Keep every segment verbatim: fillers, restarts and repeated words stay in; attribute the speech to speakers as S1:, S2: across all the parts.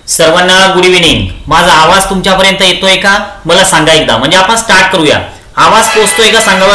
S1: सर्वांना good evening. माझा आवाज तुमच्यापर्यंत येतोय का मला सांगा एकदा, म्हणजे आपण स्टार्ट करूया। आवाज पोहोचतोय का सांगा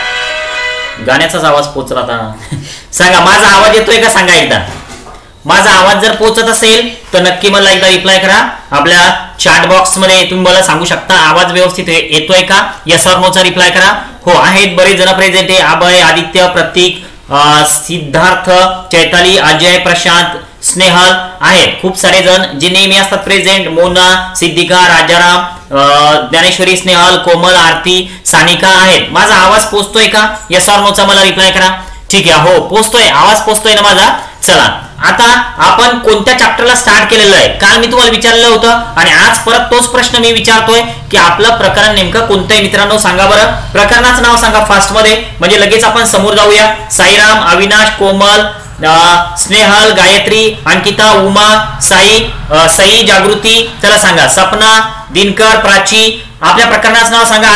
S1: बरं। गाण्याचाच आवाज पोहोचला आता सांगा माझा आवाज येतोय का सांगा एकदा। माझा आवाज जर पोहोचत असेल तर नक्की मला एकदा रिप्लाय करा। आपल्या चॅट बॉक्स मध्ये तुम्ही मला सांगू शकता आवाज व्यवस्थित येतोय का, यस ऑर नो चा रिप्लाय करा। हो आहेत बरेच जण प्रेझेंट आहे। अभय, आदित्य, प्रतीक, सिद्धार्थ, चैताली, अजय, प्रशांत, स्नेहल आहेत खूप सारे जण जे नेहमी असतात प्रेझेंट। मोना, सिद्धिका, राजाराम, ज्ञानेश्वरी, स्नेहल, कोमल, आरती, सानिका आहेत। माझा आवाज पोहोचतोय का यस ऑर नो चा मला रिप्लाय करा। ठीक आहे, हो पोहोचतोय, आवाज पोहोचतोय ना माझा। चला आता आपण कोणत्या चॅप्टरला स्टार्ट केलेलं आहे काल मी तुम्हाला विचारलं होतं आणि आज परत तोच प्रश्न मी विचारतोय की आपलं प्रकरण नेमकं कोणतं आहे मित्रांनो सांगा बरं। प्रकरणाचं नाव सांगा फास्ट मध्ये, म्हणजे लगेच आपण समोर जाऊया। साईराम, अविनाश, कोमल, स्नेहल, गायत्री, अंकिता, उमा, साई, सई, जागृती, चला सांगा। सपना, दिनकर, प्राची, आपल्या प्रकरणाचं नाव सांगा।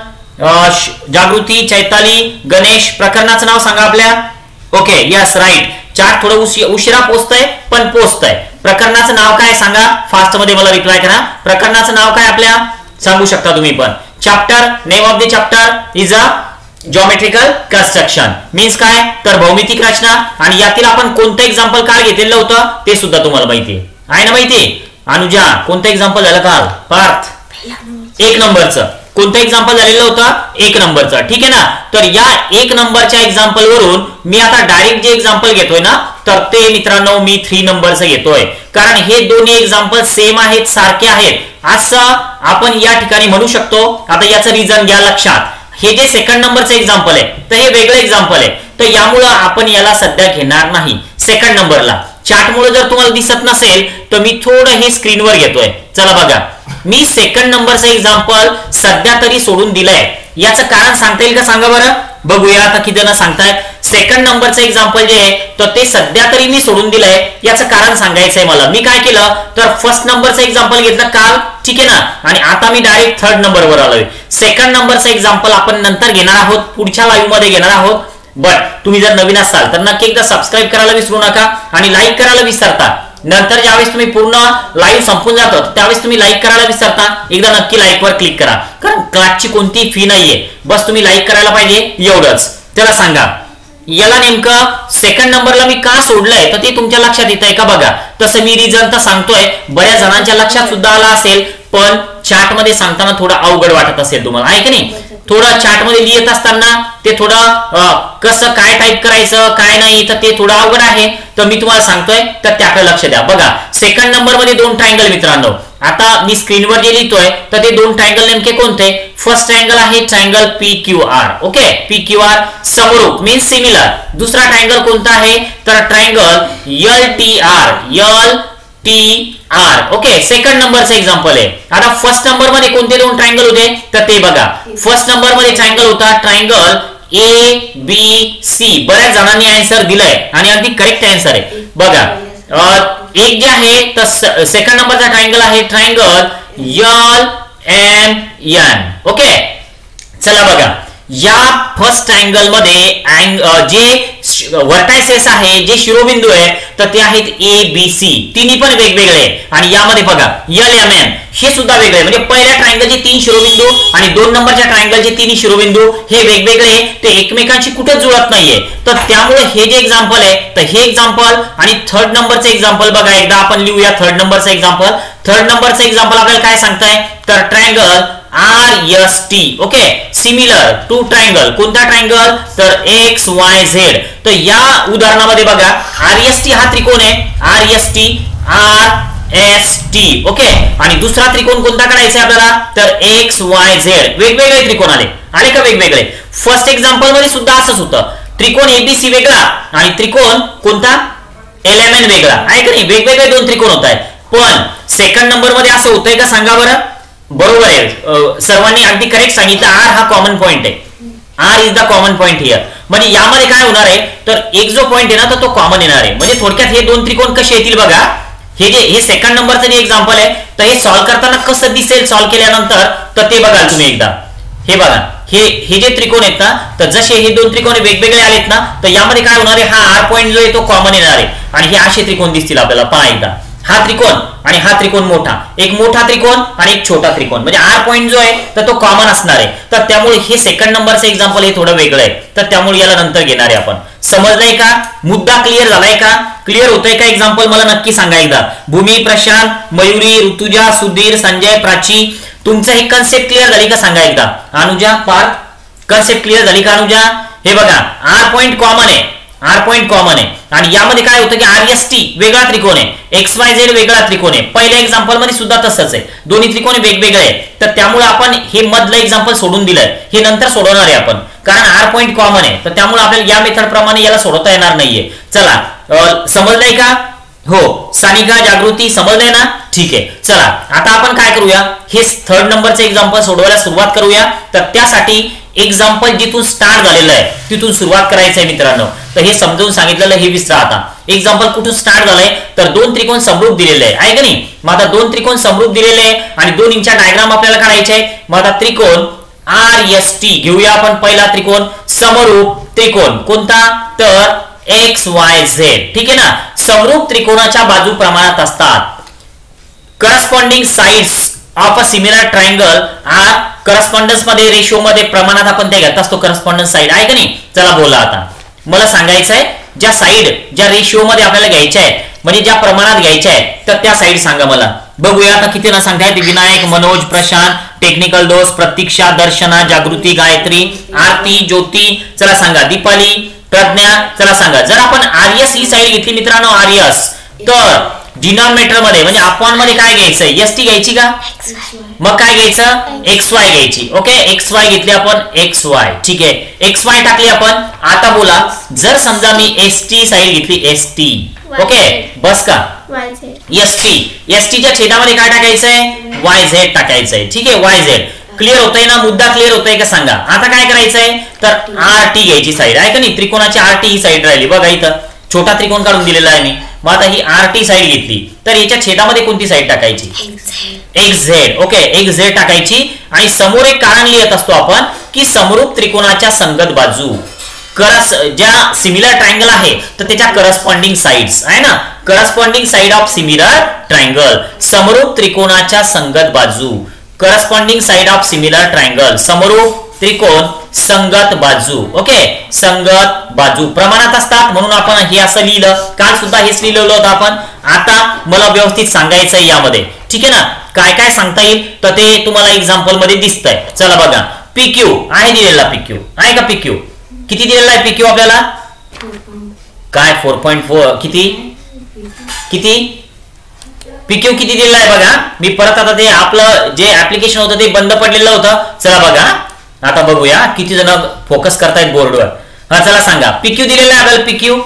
S1: आनंद, जागृती, चैताली, गणेश, प्रकरणाचं नाव सांगा आपल्या। Okay yes right. चार्ट थोडं उशिरा पोहोचतंय पण पोहोचतंय। प्रकरणाचं नाव काय सांगा फास्ट मध्ये मला रिप्लाय करा। प्रकरणाचं नाव काय आपल्या सांगू शकता तुम्ही पण। Chapter name of the chapter is a geometrical construction, means काय तर भौमितिक रचना। आणि यातील आपण कोणतं एक्झाम्पल काल घेतलेलं होतं ते सुद्धा तुम्हाला माहिती आहे ना। माहिती अनुजा कोणतं एक्झाम्पल झालं काल पार्थ एक नंबरचं कोणतं एक्झाम्पल झालेलं होतं एक नंबरचं, ठीक आहे ना। तर या एक नंबरच्या एक्झाम्पल वरून मी आता डायरेक्ट जे एक्झाम्पल घेतोय ना तर ते मित्रांनो मी थ्री नंबरचं घेतोय, कारण हे दोन्ही एक्झाम्पल सेम आहेत, सारखे आहेत असं आपण या ठिकाणी म्हणू शकतो। आता याचं रिझन घ्या लक्षात। हे जे सेकंड नंबरचं एक्झाम्पल आहे तर हे वेगळं एक्झाम्पल आहे, तर यामुळे आपण याला सध्या घेणार नाही सेकंड नंबरला। चार्टमुळे जर तुम्हाला दिसत नसेल तर मी थोडं हे स्क्रीनवर घेतोय, चला बघा। मी सेकंड नंबरचं एक्झाम्पल सध्या तरी सोडून दिलंय, याचं कारण सांगता येईल का सांगा बरं। बघूया आता किती जण सांगतायत। सेकंड नंबरचं एक्झाम्पल जे आहे तर ते सध्या तरी मी सोडून दिलंय, याचं कारण सांगायचंय मला। मी काय केलं तर फर्स्ट नंबरचं एक्झाम्पल घेतलं काल, ठीक आहे ना, आणि आता मी डायरेक्ट थर्ड नंबरवर आलोय। सेकंड नंबरचं एक्झाम्पल आपण नंतर घेणार आहोत, पुढच्या लाईव्ह मध्ये घेणार आहोत। बट तुम्ही जर नवीन असाल तर नक्की एकदा सबस्क्राईब करायला विसरू नका आणि लाईक करायला विसरता। नंतर ज्यावेळेस तुम्ही पूर्ण लाईव्ह संपून जातो त्यावेळेस तुम्ही लाईक करायला विसरता, एकदा नक्की लाईक वर क्लिक करा, कारण क्लासची कोणती फी नाहीये, बस तुम्ही लाईक करायला पाहिजे एवढंच। त्याला सांगा याला नेमकं सेकंड नंबरला मी का सोडलंय तर ते तुमच्या लक्षात येत आहे का बघा। तसं मी रिझन तर सांगतोय, बऱ्याच जणांच्या लक्षात सुद्धा आला असेल, पण चार्ट मध्ये सांगताना थोडं अवघड वाटत असेल तुम्हाला, आहे की नाही। थोडं चार्ट मध्ये लिहित असताना ते थोडं कसं काय टाईप करायचं काय नाही तर ते थोडं अवघड आहे, तर मी तुम्हाला सांगतोय तर त्याकडे लक्ष द्या। बघा सेकंड नंबर मध्ये दोन ट्रायंगल मित्रांनो, आता मी स्क्रीनवर जे लिहितोय तर ते दोन ट्रायंगल नेमके कोणते। फर्स्ट ट्रायंगल आहे triangle P Q R, okay P Q R समरूप मीन्स सिमिलर। दुसरा ट्रायंगल कोणता आहे तर triangle L T R, L T R, okay second नंबरचं एक्झाम्पल आहे। आता फर्स्ट नंबर मध्ये कोणते दोन ट्रायंगल होते तर ते बघा। फर्स्ट नंबर मध्ये ट्रायंगल होता ट्रायंगल ए बी सी, बऱ्याच जणांनी आन्सर दिलाय आणि अगदी करेक्ट आन्सर आहे बघा। एक जे आहे तर सेकंड नंबरचा ट्रायंगल आहे triangle L M N, okay चला बघा। या फर्स्ट ट्रायंगल मध्ये जे व्हर्टायसेस आहे जे शिरोबिंदू आहे तर ते आहेत ए बी सी, तिन्ही पण वेगवेगळे, आणि यामध्ये बघा एल एम एन हे सुद्धा वेगळे, म्हणजे पहिल्या ट्रायंगलचे तीन शिरोबिंदू आणि दोन नंबरच्या ट्रायंगलचे तिन्ही शिरोबिंदू हे वेगवेगळे, ते एकमेकांशी कुठेच जुळत नाहीये। तर त्यामुळे हे जे एक्झाम्पल आहे तर हे एक्झाम्पल आणि थर्ड नंबरचं एक्झाम्पल बघा एकदा आपण लिहूया। थर्ड नंबरचं एक्झाम्पल थर्ड नंबरचं एक्झाम्पल आपल्याला काय सांगताय तर triangle R S T, okay similar to triangle, कोणता ट्रायंगल तर एक्स वाय झेड। तर या उदाहरणामध्ये बघा आर एस टी हा त्रिकोण आहे, R S T R S T, okay, आणि दुसरा त्रिकोण कोणता काढायचा आपल्याला तर एक्स वाय झेड। वेगवेगळे त्रिकोण आले आले का वेगवेगळे। फर्स्ट एक्झाम्पल मध्ये सुद्धा असंच होतं, त्रिकोण एबीसी वेगळा आणि त्रिकोण कोणता एल एम एन वेगळा, आहे का नाही, वेगवेगळे दोन त्रिकोण होत आहेत। पण सेकंड नंबर मध्ये असं होतंय का सांगा बरं। बरोबर आहे, सर्वांनी अगदी करेक्ट सांगितलं, आर हा कॉमन पॉइंट आहे, R is the common point here. म्हणजे यामध्ये काय होणार आहे तर एक जो पॉइंट आहे ना तर तो कॉमन येणार आहे, म्हणजे थोडक्यात हे दोन त्रिकोण कसे येतील बघा। हे जे हे सेकंड नंबरचं जे एक्झाम्पल आहे तर हे सॉल्व्ह करताना कसं दिसेल सॉल्व्ह केल्यानंतर तर ते बघाल तुम्ही एकदा। हे बघा हे हे जे त्रिकोण आहेत ना तर जसे हे दोन त्रिकोण वेगवेगळे आलेत ना तर यामध्ये काय होणार आहे, हा आर पॉइंट जो आहे तो कॉमन येणार आहे आणि हे असे त्रिकोण दिसतील आपल्याला, पहा एकदा हा त्रिकोण आणि हा त्रिकोण मोठा, एक मोठा त्रिकोण आणि एक छोटा त्रिकोण, म्हणजे आर पॉईंट जो आहे तर तो कॉमन असणार आहे. तर त्यामुळे हे सेकंड नंबरचं एक्झाम्पल हे थोडं वेगळं आहे, तर त्यामुळे याला नंतर घेणार आहे आपण. समजलंय का? मुद्दा क्लिअर झालाय का? क्लिअर होतंय का? एक्झाम्पल मला नक्की सांगा एकदा. भूमी, प्रशांत, मयुरी, ऋतुजा, सुधीर, संजय, प्राची, तुमचं ही कन्सेप्ट क्लिअर झाली का सांगा एकदा. अनुजा, पार्थ, कन्सेप्ट क्लिअर झाली का अनुजा? हे बघा आर पॉईंट कॉमन आहे, आर पॉईंट कॉमन आहे आणि यामध्ये काय होतं की आर एस टी वेगळा त्रिकोण आहे, एक्स वाय झेड वेगळा त्रिकोण आहे. पहिल्या एक्झाम्पल मध्ये सुद्धा तसंच आहे, दोन्ही त्रिकोण वेगवेगळे आहेत. तर त्यामुळे आपण हे मधलं एक्झाम्पल सोडून दिलंय, हे नंतर सोडवणार आहे आपण, कारण आर पॉईंट कॉमन आहे. तर त्यामुळे आपल्याला या मेथड प्रमाणे याला सोडवता येणार नाहीये. चला समजलंय का? हो. सानिका, जागृती समजलंय ना? ठीक आहे. चला आता आपण काय करूया, हे थर्ड नंबरचे एक्झाम्पल सोडवायला सुरुवात करूया. तर त्यासाठी एक्झाम्पल जिथून स्टार्ट झालेलं आहे तिथून सुरुवात करायचं आहे मित्रांनो. तर हे समजून सांगितलेलं हे विसरा आता. एक्झाम्पल कुठून स्टार्ट झालंय तर दोन त्रिकोण समरूप दिलेले आहे आहे का नाही. मग आता दोन त्रिकोण समरूप दिलेले आहे आणि दोन इंचा डायग्राम आपल्याला काढायचे आहे. मग आता त्रिकोण आर एस टी घेऊया आपण. पहिला त्रिकोण समरूप त्रिकोण कोणता तर एक्स वाय झेड. ठीक आहे ना. समरूप त्रिकोणाच्या बाजू प्रमाणात असतात. Corresponding sides of a similar triangle are correspondence मध्ये रेशो मध्ये प्रमाणात आपण ते घेत असतो करस्पॉन्डन्स साइड आहे का नाही. चला बोला आता मला सांगायचं आहे ज्या साइड ज्या रेशिओ मध्ये आपल्याला घ्यायच्या आहेत म्हणजे ज्या प्रमाणात घ्यायच्या आहेत तर त्या साइड सांगा मला. बघूया आता किती ना सांगतायत. विनायक, मनोज, प्रशांत, टेक्निकल दोष, प्रतीक्षा, दर्शना, जागृती, गायत्री, आरती, ज्योती, चला सांगा. दीपाली, प्रज्ञा, चला सांगा. जर आपण आर्यस ही साइड घेतली मित्रांनो आर्यस तर डिनॉमिनेटर मध्ये म्हणजे अपॉन मध्ये काय घ्यायचं एस टी घ्यायची का मग काय घ्यायचं एक्स वाय घ्यायची. ओके एक्स वाय घेतली आपण एक्स वाय. ठीक आहे एक्स वाय टाकली आपण. आता बोला जर समजा मी एस टी साइड घेतली एस टी ओके बस का एस टी एस टीच्या छेदामध्ये काय टाकायचंय वाय झेड टाकायचंय. ठीक आहे वाय झेड. क्लिअर होतंय ना मुद्दा क्लिअर होतोय का सांगा. आता काय करायचंय तर आर टी घ्यायची साइड आहे का नाही. त्रिकोणाची आर टी ही साइड राहिली बघा इथं छोटा त्रिकोण काढून दिलेला आहे मी. मग आता ही आर टी साइड घेतली तर याच्या छेदामध्ये कोणती साइड टाकायची X Z. Okay X Z टाकायची आणि समोर एक कारण लिहित असतो आपण की समरूप त्रिकोणाच्या संगत बाजू करस ज्या सिमिलर ट्रायंगल आहे तर त्याच्या करस्पॉन्डिंग साइड्स आहे ना. Corresponding side of similar triangle समरूप त्रिकोणाच्या संगत बाजू. Corresponding side of similar triangle समरूप त्रिकोण संगत बाजू. ओके संगत बाजू प्रमाणात असतात म्हणून आपण हे असं लिहिलं. काल सुद्धा हेच लिहिलेलं होतं आपण. आता मला व्यवस्थित सांगायचं आहे यामध्ये. ठीक आहे ना. काय काय सांगता येईल तर ते तुम्हाला एक्झाम्पल मध्ये दिसतंय. चला बघा पीक्यू आहे दिलेला. पीक्यू आहे का पीक्यू किती दिलेला आहे पीक्यू आपल्याला काय फोर पॉईंट फोर किती किती पीक्यू किती दिलेला आहे बघा. मी परत आता ते आपलं जे ऍप्लिकेशन होतं ते बंद पडलेलं होतं. चला बघा आता बघूया किती जण फोकस करतायत बोर्डवर. हा चला सांगा पीक्यू दिलेला आहे आपल्याला पीक्यू.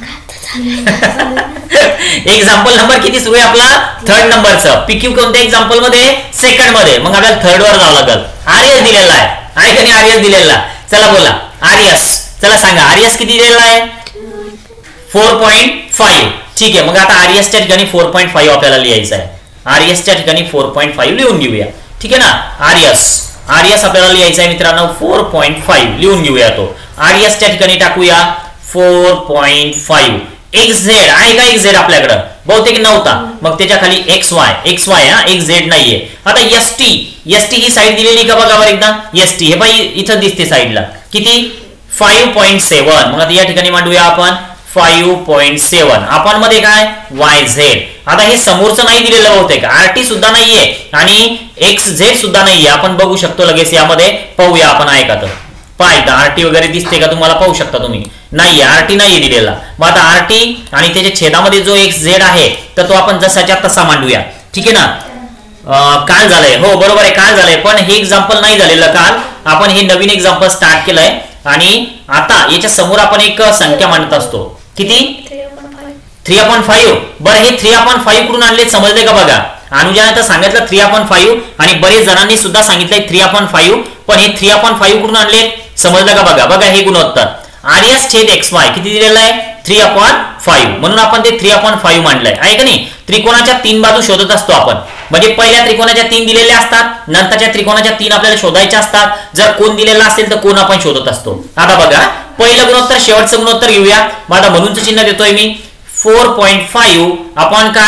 S1: एक्झाम्पल नंबर किती सुरू आहे आपला थर्ड नंबरचं. पीक्यू कोणत्या एक्झाम्पल मध्ये सेकंड मध्ये. मग आपल्याला थर्ड वर जावं लागेल. आर्यस दिलेला आहे आहे का नाही आर्यस दिलेला. चला बोला आर्यस. चला सांगा आर्यस किती दिलेला आहे फोर पॉईंट फाईव्ह. ठीक आहे मग आता आर्यसच्या ठिकाणी फोर पॉईंट फाईव्ह आपल्याला लिहायचं आहे. आर्यसच्या ठिकाणी फोर पॉईंट फाईव्ह लिहून घेऊया. ठीक आहे ना. आर्यस आर्यस आपल्याला लिहायचा आहे मित्रांनो फोर पॉईंट फाईव्ह लिहून घेऊया. तो आर्यसच्या ठिकाणी टाकूया four point five. X Z आहे का एक्स झेड आपल्याकडे बहुतेक नव्हता मग त्याच्या खाली एक्स वाय एक्स वाय हा एक्स झेड नाहीये. आता एस टी एस टी ही साइड दिलेली का बघा बरं एकदा. एस टी हे बाई इथं दिसते साइडला किती फाईव्ह पॉईंट सेव्हन. मग आता या ठिकाणी मांडूया आपण फाईव्ह पॉईंट सेव्हन. आपण मध्ये काय वाय झेड. आता हे समोरचं नाही दिलेलं बहुतेक आर टी सुद्धा नाहीये आणि एक्स झेड सुद्धा नाहीये. आपण बघू शकतो लगेच यामध्ये पाहूया आपण आहे का तर पाहिजे आरटी वगैरे दिसते का तुम्हाला पाहू शकता तुम्ही. नाहीये आरटी नाहीये दिलेला. मग आता आरटी आणि त्याच्या छेदामध्ये जो एक्स झेड आहे तर तो आपण जसाच्या तसा मांडूया. ठीक आहे ना. काल झालंय हो बरोबर आहे काल झालंय पण हे एक्झाम्पल नाही झालेलं काल. आपण हे नवीन एक्झाम्पल स्टार्ट केलंय आणि आता याच्या समोर आपण एक संख्या मांडत असतो. किती थ्री अपॉन फाईव्ह. बरं हे थ्री अपॉन फाईव्ह कडून आणले समजले का बघा. अनुजाने तर सांगितलं थ्री अपॉन फाईव्ह आणि बरेच जणांनी सुद्धा सांगितलंय थ्री अपॉन फाईव्ह पण हे थ्री अपॉन फाईव्ह कडून आणले समजलं का बघा. बघा हे गुणोत्तर आर्यस छेद एक्स वाय किती दिलेलं आहे थ्री अपॉन फाईव्ह म्हणून आपण ते थ्री अपॉन फाईव्ह मांडलंय आहे का नाही. त्रिकोणाच्या तीन बाजू शोधत असतो आपण म्हणजे पहिल्या त्रिकोणाच्या तीन दिलेल्या असतात नंतरच्या त्रिकोणाच्या तीन आपल्याला शोधायच्या असतात. जर कोण दिलेला असेल तर कोण आपण शोधत असतो. आता बघा पहिलं गुणोत्तर शेवटचं गुणोत्तर घेऊया. मग आता म्हणूनच चिन्ह देतोय मी फोर पॉईंट फाईव्ह अपॉन काय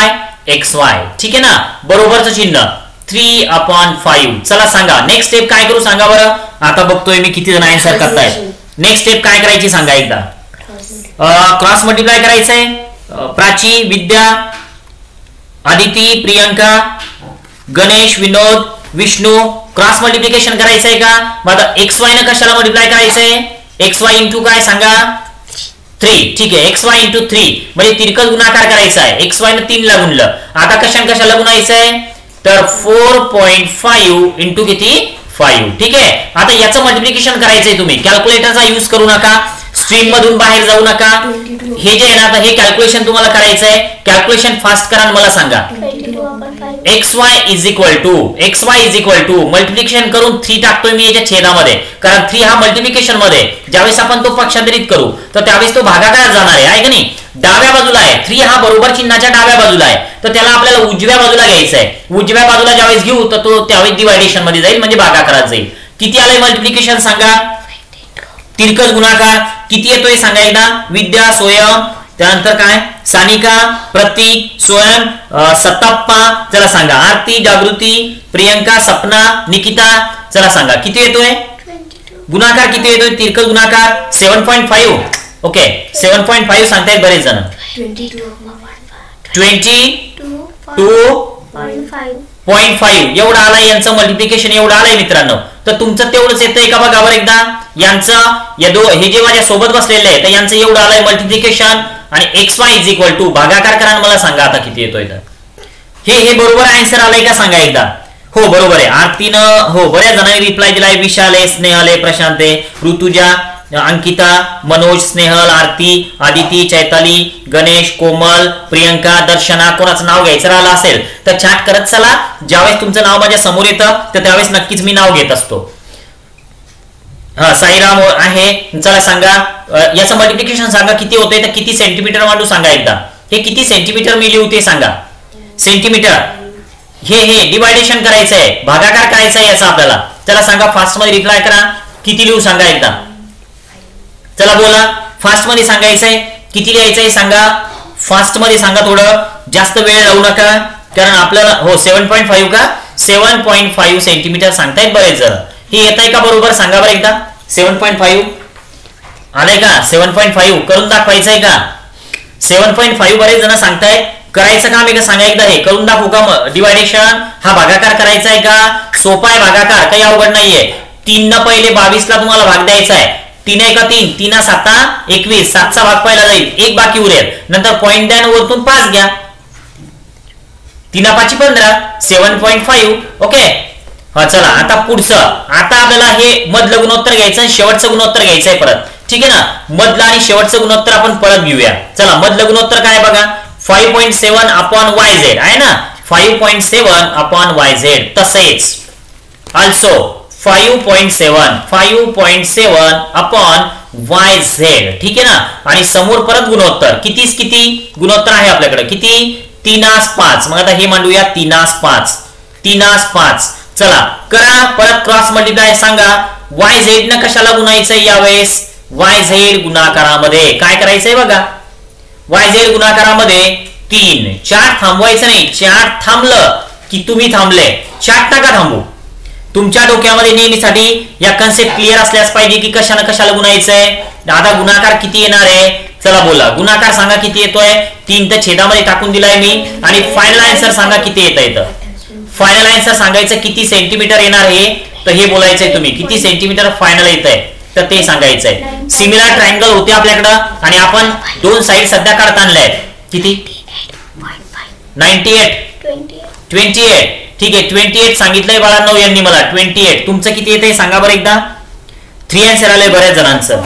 S1: एक्स वाय. ठीक आहे ना, बरोबरचं चिन्ह थ्री अपॉन फाईव्ह. चला सांगा नेक्स्ट स्टेप काय करू सांगा बरं. आता बघतोय मी किती जण आन्सर करतायत. नेक्स्ट स्टेप काय करायची सांगा एकदा. क्रॉस मल्टिप्लाय करायचंय. प्राची, विद्या, आदिती, प्रियंका, गणेश, विनोद, विष्णू क्रॉस मल्टिप्लिकेशन करायचंय का. मग एक्स वाय न कशाला मल्टिप्लाय करायचंय. एक्स वाय इंटू काय सांगा थ्री. ठीक आहे, एक्स वाय इंटू थ्री म्हणजे तिरकस गुणाकार करायचा आहे. एक्स वाय न तीन ला गुणलं. आता कशाने कशाला गुणायचंय तर फोर पॉईंट फाईव्ह इंटू किती फाईव्ह. ठीक आहे, आता याचं मल्टिप्लिकेशन करायचंय तुम्ही. कॅल्क्युलेटरचा यूज करू नका, स्ट्रीम मधून बाहेर जाऊ नका. हे जे आहे ना आता हे कॅल्क्युलेशन तुम्हाला करायचंय. कॅल्क्युलेशन फास्ट करा मला सांगा. X Y is equal to X Y is equal to multiplication करून थ्री टाकतोय मी याच्या छेदामध्ये, कारण थ्री हा मल्टिप्लिकेशन मध्ये ज्यावेळेस आपण तो पक्षांतरित करू तर त्यावेळेस तो भागाकारात जाणार आहे, आहे की नाही. डाव्या बाजूला आहे थ्री हा बरोबर चिन्हाच्या डाव्या बाजूला आहे, तर त्याला आपल्याला उजव्या बाजूला घ्यायचं आहे. उजव्या बाजूला ज्यावेळेस घेऊ तर तो त्यावेळेस डिवायडेशन मध्ये जाईल म्हणजे भागाकारात जाईल. किती आलंय मल्टिप्लिकेशन सांगा. तिरकस गुणाकार किती येतोय सांगा एकदा. विद्या, स्वयं, त्यानंतर काय सानिका, प्रतीक, स्वयं, सत्ताप्पा, चला सांगा. आरती, जागृती, प्रियंका, सपना, निकिता, चला सांगा किती येतोय गुणाकार. किती येतोय तिरकस गुणाकार seven point five. Okay, seven point five सांगतायत बरेच जण. ट्वेंटी टू पॉईंट फाईव्ह एवढं आलाय यांचं मल्टिप्लिकेशन, एवढं आलंय मित्रांनो. तर तुमचं तेवढंच येतंय का बघा बरं एकदा. यांचं या दो हे जे माझ्या सोबत बसलेले आहे तर यांचं एवढं आलंय मल्टिप्लिकेशन आणि X Y is equal to भागाकार करा मला सांगा आता किती येतोय. तर हे हे बरोबर आन्सर आलंय का सांगा एकदा. हो बरोबर आहे. आरतीनं हो बऱ्याच जणांनी रिप्लाय दिलाय. विशाल आहे, स्नेहल आहे, प्रशांत आहे, ऋतुजा, अंकिता, मनोज, स्नेहल, आरती, आदिती, चैताली, गणेश, कोमल, प्रियंका, दर्शना. कोणाचं नाव घ्यायचं राहिलं असेल तर चॅट करत चला. ज्यावेळेस तुमचं नाव माझ्या समोर येतं तर त्यावेळेस नक्कीच मी नाव घेत असतो. हा साईराम आहे. चला सांगा याचं मल्टिप्लिकेशन सांगा किती होते. तर किती सेंटीमीटर मांडू सांगा एकदा. हे किती सेंटीमीटर मी लिहू ते सांगा. सेंटीमीटर. हे हे डिवायडेशन करायचं आहे, भागाकार करायचा आहे याचा आपल्याला. चला सांगा फास्ट मध्ये रिप्लाय करा. किती लिहू सांगा एकदा. चला बोला फास्ट मध्ये सांगायचंय. किती लिहायचंय सांगा. फास्ट मध्ये सांगा, थोडं जास्त वेळ लावू नका कारण आपल्याला हो सेवन पॉईंट फाईव्ह का सेवन पॉईंट फाईव्ह सेंटीमीटर सांगतायत बरेच जण. हे येत आहे का बरोबर सांगा बरं एकदा. सेवन पॉईंट फाईव्ह आलंय का. सेवन पॉईंट फाईव्ह करून दाखवायचंय का. सेवन पॉईंट फाईव्ह बरेच जण सांगतायत. करायचं काम आहे का सांगा एकदा. हे करून दाखवू का. डिवायडेशन हा भागाकार करायचा आहे का. सोपा आहे भागाकार, काही अवघड नाहीये. तीन न पहिले बावीस ला तुम्हाला भाग द्यायचा आहे. तीन एका तीन, तीन साता एकवीस, सातचा भाग पहिला जाईल, एक बाकी उरेल. नंतर पॉईंट द्या वरतून पाच घ्या. तीन पाची पंधरा. सेवन पॉईंट फाईव्ह. ओके हा चला आता पुढचं. आता आपल्याला हे मधलं गुणोत्तर घ्यायचं आणि शेवटचं गुणोत्तर घ्यायचं आहे परत. ठीक आहे ना. मधलं आणि शेवटचं गुणोत्तर आपण परत घेऊया. चला मधलं गुणोत्तर काय बघा. Five point seven upon Y Z आहे ना. Five point seven upon Y Z. तसेच also five point seven five point seven upon Y Z. ठीक आहे ना. आणि समोर परत गुणोत्तर. कितीच किती गुणोत्तर आहे आपल्याकडे. किती तीनास पाच. मग आता हे मांडूया तीनास पाच. तीनास पाच. चला करा परत क्रॉस मल्टिप्लाय सांगा. वाय झेड न कशाला गुणायचंय यावेळेस. वाय झेड गुणाकारामध्ये काय करायचंय बघा. वाय झेड गुणाकारामध्ये तीन. चार थांबवायचं नाही. चार थांबलं की तुम्ही थांबले. चार टाका थांबू. तुमच्या डोक्यामध्ये नेहमीसाठी या कन्सेप्ट क्लिअर असल्यास पाहिजे की कशाने कशाला गुणायचंय. आता गुणाकार किती येणार आहे. चला बोला गुणाकार सांगा किती येतोय. तीन तर छेदामध्ये टाकून दिलाय मी. आणि फायनल आन्सर सांगा किती येत येतं. फायनल आन्सर सांगायचं किती सेंटीमीटर येणार आहे. तर हे बोलायचंय तुम्ही किती सेंटीमीटर फायनल येत आहे तर ते सांगायचंय. सिमिलर ट्रायंगल होते आपल्याकडं आणि आपण दोन साईड सध्या काढता आणल्या आहेत. किती नाईन्टी एट ट्वेंटी एट. ठीक आहे ट्वेंटी एट सांगितलंय बाळांनो यांनी मला. ट्वेंटी एट तुमचं किती येत आहे सांगा बरं एकदा. थ्री आन्सर आलंय बऱ्याच जणांचं.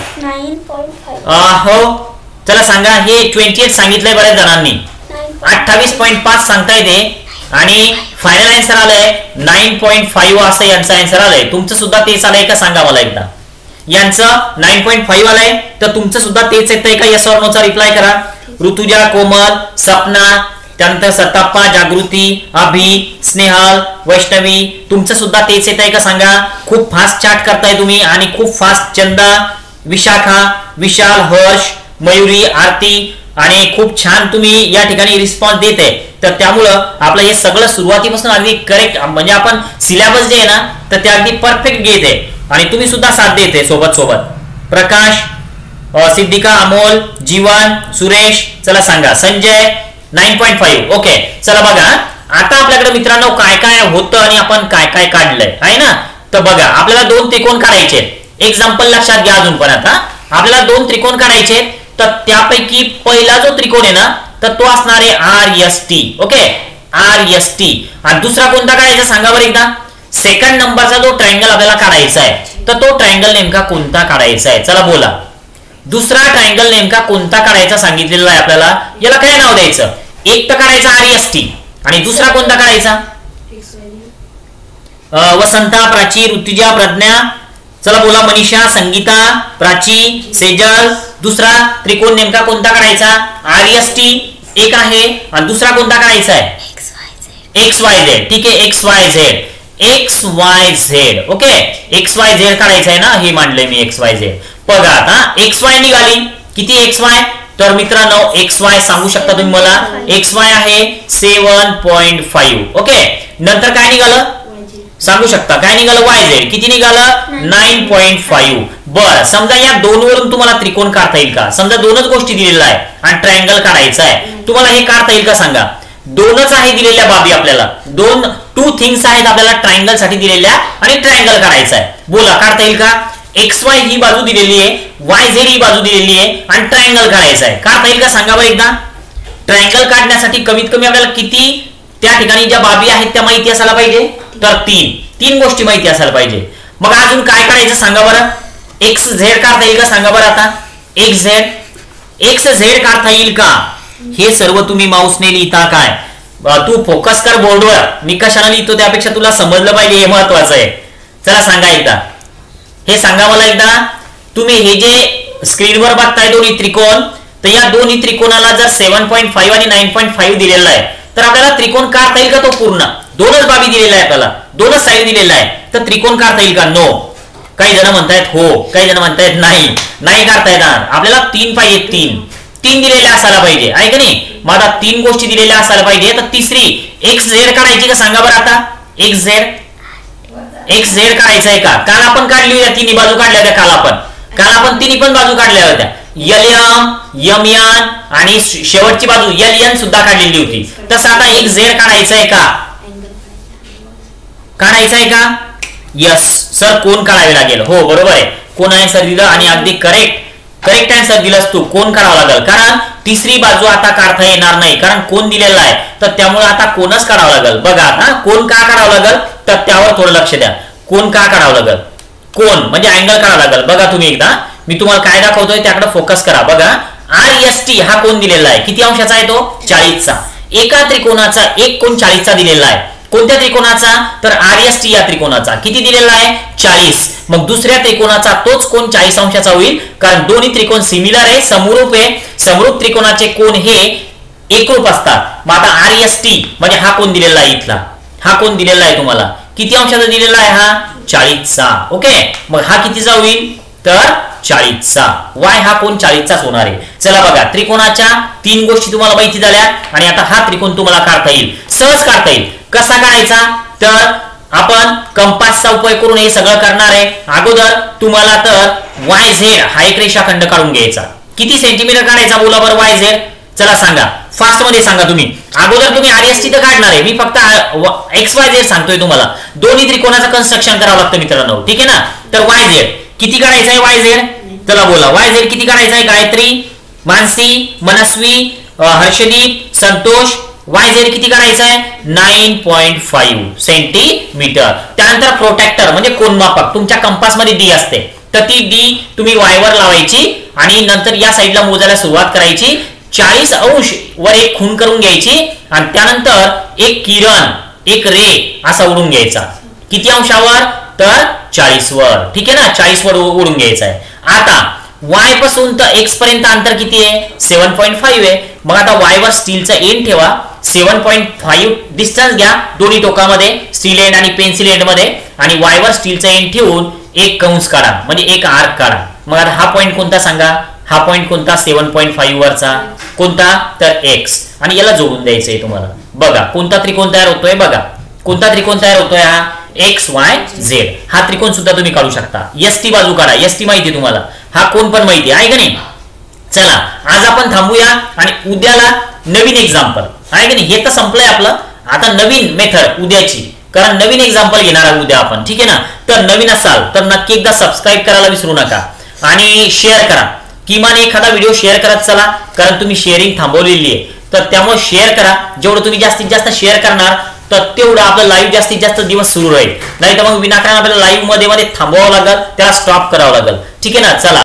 S1: हो चला सांगा. हे ट्वेंटी एट सांगितलंय बऱ्याच जणांनी. अठ्ठावीस पॉईंट पाच सांगता येते आणि फायनल आन्सर आलंय नाईन पॉईंट फाईव्ह असं यांचं आन्सर आलंय. तुमचं सुद्धा तेच आलंय का सांगा मला एकदा. यांचं नाईन पॉईंट फाईव्ह आलंय तर तुमचं सुद्धा तेच येतंय का. यस ऑर नोचा रिप्लाय करा. ऋतुजा, कोमल, सपना, त्यानंतर सत्ताप्पा, जागृती, अभि, स्नेहल, वैष्णवी तुमचं सुद्धा तेच येत आहे का सांगा. खूप फास्ट चॅट करताय तुम्ही आणि खूप फास्ट. चंदा, विशाखा, विशाल, हर्ष, मयुरी, आरती, आणि खूप छान तुम्ही या ठिकाणी रिस्पॉन्स देते, तर त्यामुळं आपलं हे सगळं सुरुवातीपासून अगदी करेक्ट, म्हणजे आपण सिलेबस जे आहे ना तर ते अगदी परफेक्ट घेते आणि तुम्ही सुद्धा साथ देते सोबत सोबत. प्रकाश, सिद्धिका, अमोल, जीवन, सुरेश, चला सांगा. Sanjay nine point five. Okay चला बघा आता आपल्याकडे मित्रांनो काय काय होतं आणि आपण काय काय काढलंय आहे ना. तर बघा आपल्याला दोन त्रिकोण काढायचे. एक्झाम्पल लक्षात घ्या. अजून पण आता आपल्याला दोन त्रिकोण काढायचे, तर त्यापैकी पहिला जो त्रिकोण आहे ना तर तो असणार आहे R S T. Okay R S T. आणि दुसरा कोणता काढायचा सांगा बरं एकदा. सेकंड नंबरचा जो ट्रायंगल आपल्याला काढायचा आहे तर तो ट्रायंगल नेमका कोणता काढायचा आहे, चला बोला. दुसरा ट्रायंगल नेमका कोणता काढायचा सांगितलेला आहे आपल्याला. याला काय नाव द्यायचं. एक तर काढायचा आर एस टी आणि दुसरा कोणता काढायचा. वसंता, प्राची, ऋतुजा, प्रज्ञा, चला बोला. मनीषा, संगीता, प्राची, सेजल. दुसरा त्रिकोण नेमका कोणता काढायचा. आर एस टी एक आहे आणि दुसरा कोणता काढायचा आहे. X Y Z. ठीक आहे X Y Z. X Y Z. Okay X Y Z काढायचं आहे ना, हे मांडलंय मी एक्स वाय झेड. बघा आता एक्स वाय निघाली. किती एक्स वाय, तर मित्रांनो एक्स वाय सांगू शकता तुम्ही मला. एक्स वाय आहे सेवन पॉईंट फाईव्ह. ओके नंतर काय निघालं सांगू शकता. काय निघालं वाय झेड. किती निघालं नाईन पॉईंट फाईव्ह. बर समजा या दोन वरून तुम्हाला त्रिकोण काढता येईल का. समजा दोनच गोष्टी दिलेल्या आहे आणि ट्रायंगल काढायचा आहे, तुम्हाला हे काढता येईल का सांगा. दोनच आहे दिलेल्या बाबी आपल्याला. दोन टू थिंग्स आहेत आपल्याला ट्रायंगल साठी दिलेल्या आणि ट्रायंगल काढायचा आहे. बोला काढता येईल का. एक्स वाय ही बाजू दिलेली आहे, वाय झेड ही बाजू दिलेली आहे आणि ट्रायंगल काढायचा आहे. काढता येईल का सांगा बरं एकदा. ट्रायंगल काढण्यासाठी कमीत कमी आपल्याला किती त्या ठिकाणी ज्या बाबी आहेत त्या माहिती असायला पाहिजे, तर तीन तीन गोष्टी माहिती असायला पाहिजे. मग अजून काय काढायचं सांगा बरं. एक्स झेड काढता येईल का सांगा बरं. आता एक्स झेड एक्स झेड काढता येईल का. हे सर्व तुम्ही माऊसने लिहिता काय. तू फोकस कर बोर्डवर, मी कशाला लिहितो त्यापेक्षा तुला समजलं पाहिजे हे महत्वाचं आहे. चला सांगा एकदा. हे सांगा मला एकदा. तुम्ही हे जे स्क्रीनवर बघताय दोन्ही त्रिकोण, तर या दोन्ही त्रिकोणाला जर सेवन पॉईंट फाईव्ह आणि नाईन पॉईंट फाईव्ह दिलेला आहे तर आपल्याला त्रिकोण काढता येईल का तो पूर्ण. दोनच बाबी दिलेला आहे आपल्याला, दोनच साईड दिलेला आहे, तर त्रिकोण काढता येईल का. नो. काही जण म्हणतायत हो, काही जण म्हणतायत नाही. नाही काढता येणार. आपल्याला तीन पाहिजे. तीन तीन दिलेल्या असायला पाहिजे आहे का नाही. मग आता तीन गोष्टी दिलेल्या असायला पाहिजे. तर तिसरी एक्स झेड काढायची का सांगा बरं. आता एक्स झेड एक्स झेड काढायचा आहे का. काल आपण काढली होत्या तिन्ही बाजू काढल्या होत्या. काल आपण काल आपण तिन्ही पण बाजू काढल्या होत्या. यल एम यम एन आणि शेवटची बाजू यल एन सुद्धा काढलेली होती. तसं आता एक्स झेड काढायचं आहे का. काढायचं आहे का. यस सर कोण काढावे लागेल. हो बरोबर आहे. कोण आन्सर दिलं आणि अगदी करेक्ट करेक्ट आन्सर दिलास तू. कोण काढावं लागेल, कारण तिसरी बाजू आता काढता येणार नाही, कारण कोण दिलेला आहे. तर त्यामुळे आता कोणच काढावं लागेल. बघा आता कोण का काढावं लागेल, तर त्यावर थोडं लक्ष द्या. कोण का काढावं लागेल. कोण म्हणजे अँगल काढावं लागेल. बघा तुम्ही एकदा मी तुम्हाला काय दाखवतोय त्याकडे फोकस करा. बघा आर एस टी हा कोण दिलेला आहे. किती अंशाचा आहे तो. चाळीसचा. एका त्रिकोणाचा एक कोण चाळीसचा दिलेला आहे. कोणत्या त्रिकोणाचा, तर आर एस टी या त्रिकोणाचा. किती दिलेला आहे चाळीस. मग दुसऱ्या त्रिकोणाचा तोच कोण चाळीस अंशाचा होईल, कारण दोन्ही त्रिकोण सिमिलर आहे, समरूप आहे. समरूप त्रिकोणाचे कोण हे एकरूप असतात. मग आता आर एस टी म्हणजे हा कोण दिलेला आहे. इथला हा कोण दिलेला आहे तुम्हाला. किती अंशाचा दिलेला आहे हा चाळीसचा. ओके मग हा कितीचा होईल, तर चाळीसचा. वाय हा कोण चाळीसचाच होणार आहे. चला बघा त्रिकोणाच्या तीन गोष्टी तुम्हाला माहिती झाल्या आणि आता हा त्रिकोण तुम्हाला काढता येईल, सहज काढता येईल. कसा काढायचा, तर आपण कंपासचा उपयोग करून हे सगळं करणार आहे. अगोदर तुम्हाला तर वाय झेड हा एक रेषाखंड काढून घ्यायचा. किती सेंटीमीटर काढायचा बोला बरं वाय झेड. चला सांगा फास्ट मध्ये सांगा तुम्ही. अगोदर तुम्ही आर एस टी तर काढणार आहे, मी फक्त एक्स वाय झेड सांगतोय तुम्हाला. दोन्ही त्रिकोणाचं कन्स्ट्रक्शन करावं लागतं मित्रांनो, ठीक आहे ना. तर वाय झेड किती काढायचा आहे वाय झेड. चला बोला वाय झेड किती काढायचा आहे. गायत्री, मानसी, मनस्वी, हर्षदीप, संतोष. वाय झेड किती काढायचा आहे नाईन पॉईंट फाईव्ह सेंटीमीटर. त्यानंतर प्रोटेक्टर म्हणजे कोनमापक तुमच्या कंपास मध्ये डी असते, तर ती डी तुम्ही वायवर लावायची आणि नंतर या साईडला मोजायला सुरुवात करायची. चाळीस अंश वर एक खून करून घ्यायची आणि त्यानंतर एक किरण एक रे असा उडून घ्यायचा. किती अंशावर, तर चाळीस वर. ठीक आहे ना, चाळीस वर उडून घ्यायचा आहे. आता वाय पासून तर एक्स पर्यंत अंतर किती आहे, सेवन पॉईंट फाईव्ह आहे. मग आता वाय वर स्टीलचा एंड ठेवा. सेवन पॉईंट फाईव्ह डिस्टन्स घ्या दोन्ही टोकामध्ये, स्टील एंड आणि पेन्सिल एंड मध्ये, आणि वाय वर स्टीलचा एंड ठेवून एक कंस काढा म्हणजे एक आर्क काढा. मग आता हा पॉईंट कोणता सांगा. हा पॉईंट कोणता, सेवन पॉईंट फाईव्ह वरचा कोणता तर एक्स, आणि याला जोडून द्यायचंय तुम्हाला. बघा कोणता त्रिकोण तयार होतोय, बघा कोणता त्रिकोण तयार होतोय हा एक्स वाय झेड. हा त्रिकोण सुद्धा तुम्ही काढू शकता. एस टी बाजू काढा, एस टी माहिती तुम्हाला, हा कोण पण माहिती आहे का नाही. चला आज आपण थांबूया आणि उद्याला नवीन एक्झाम्पल आहे का नाही. हे तर संपलंय आपलं, आता नवीन मेथड उद्याची, कारण नवीन एक्झाम्पल घेणार आहे उद्या आपण, ठीक आहे ना. तर नवीन असाल तर नक्की एकदा सबस्क्राईब करायला विसरू नका आणि शेअर करा, किमान एखादा व्हिडिओ शेअर करत चला, कारण तुम्ही शेअरिंग थांबवलेली आहे. तर त्यामुळे शेअर करा, जेवढं तुम्ही जास्तीत जास्त शेअर करणार तर तेवढं आपलं लाईव्ह जास्तीत जास्त दिवस सुरू राहील. नाही तर मग विनाकारण आपल्याला लाईव्ह मध्ये मध्ये थांबवावं लागेल, त्याला स्टॉप करावं लागेल, ठीक आहे ना. चला.